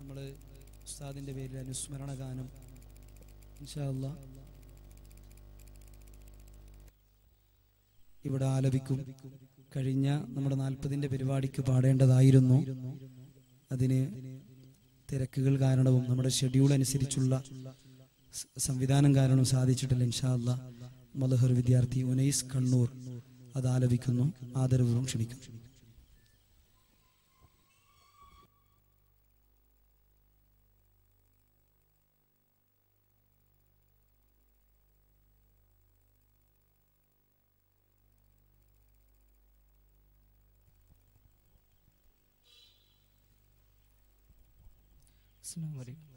നമ്മൾ ഉസ്താദിൻ്റെ പേരിൽ അനുസ്മരണ ഗാനം ഇൻഷാ അല്ലാഹ് ഇവിടെ ആലപിക്കും. കഴിഞ്ഞ നമ്മുടെ 40ന്റെ പരിപാടിക്ക് പാടേണ്ടതായിരുന്നു. അതിന് തിരക്കുകൾ കാരണവും നമ്മുടെ ഷെഡ്യൂൾ അനുസരിച്ചുള്ള സംവിധാനം കാരണം സാധിച്ചിട്ടില്ല. ഇൻഷാ അല്ലാഹ് മദ്ഹർ വിദ്യാർത്ഥി ഉനൈസ് കണ്ണൂർ അത് ആലപിക്കുന്നു. ആദരപൂർവ്വം ക്ഷണിക്കും. അസ്സലാമു അലൈക്കും.